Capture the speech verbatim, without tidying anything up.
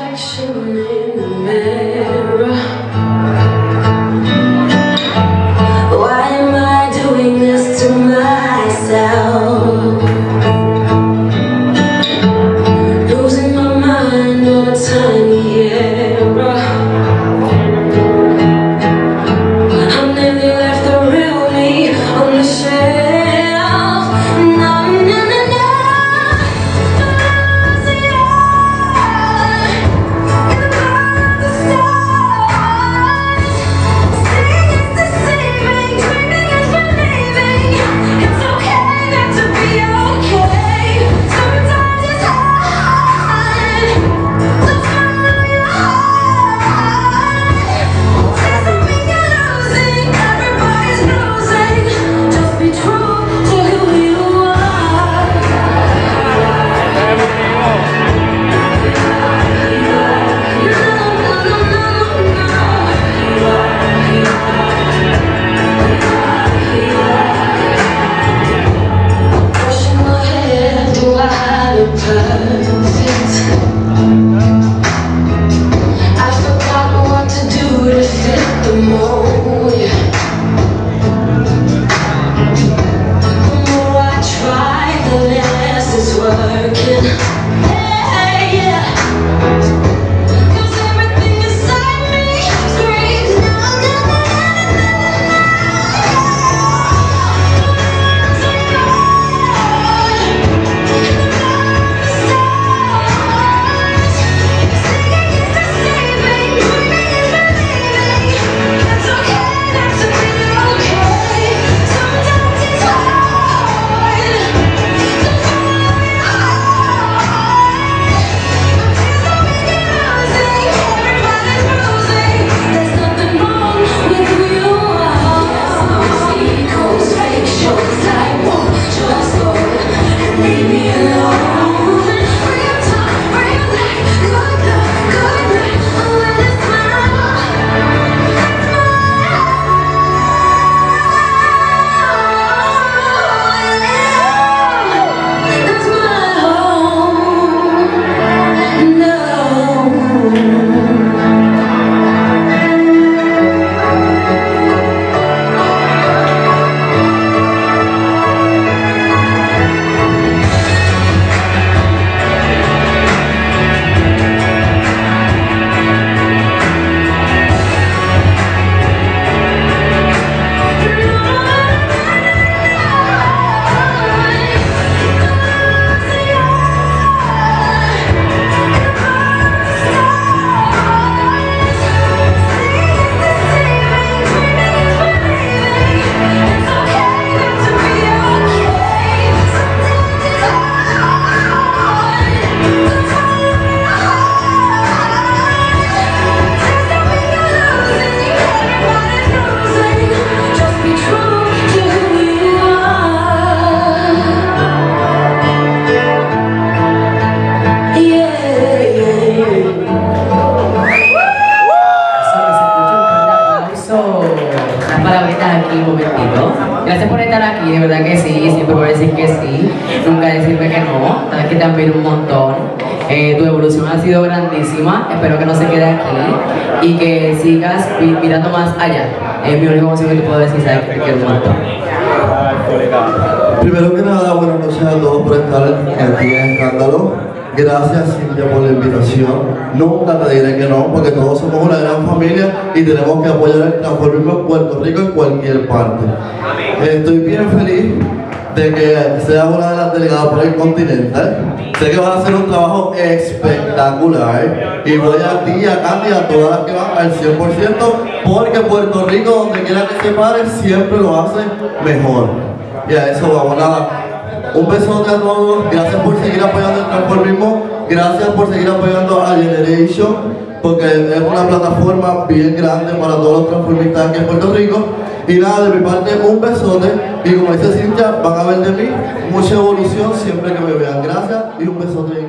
reflection in the mirror. Why am I doing this to myself? Losing my mind on a tiny error. I'm nearly left the real me on the shelf. No, no, no, no. Aquí un momentito. Gracias por estar aquí, de verdad que sí, siempre por decir que sí, nunca decirme que no, sabes que te han pedido un montón. Eh, tu evolución ha sido grandísima, espero que no se quede aquí y que sigas mirando más allá. Es mi único consejo que te puedo decir, sabes que te quiero un montón. Primero que nada, buenas noches a todos por estar aquí en Escándalo. Gracias, Cintia, por la invitación. Nunca te diré que no, porque todos somos una gran familia y tenemos que apoyar el transformismo en Puerto Rico en cualquier parte. Estoy bien feliz de que seas una de las delegadas por el Continental. Sé que vas a hacer un trabajo espectacular y voy a ti, a Candy, a todas las que van al cien por ciento, porque Puerto Rico, donde quiera que se pare, siempre lo hace mejor. Y a eso vamos, nada. Un besote a todos, gracias por seguir apoyando el transformismo, gracias por seguir apoyando a Generation, porque es una plataforma bien grande para todos los transformistas aquí en Puerto Rico. Y nada, de mi parte un besote, y como dice Cintia, van a ver de mí mucha evolución siempre que me vean. Gracias y un besote.